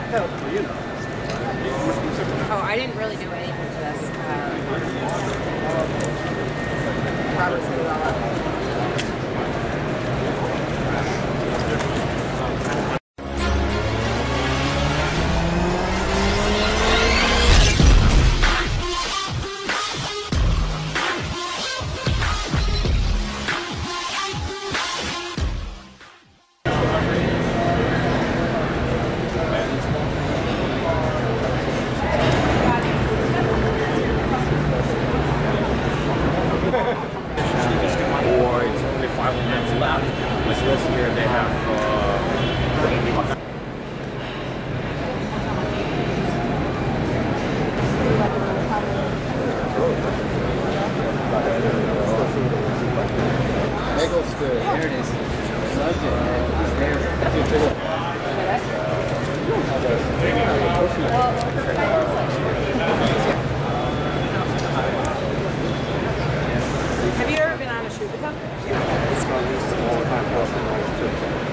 Who? You know. Oh, I didn't really do anything to this. Robert Cinderella. Or it's only 5 minutes left. Which this year they have There it is. Have you ever been on a shoot with him? It's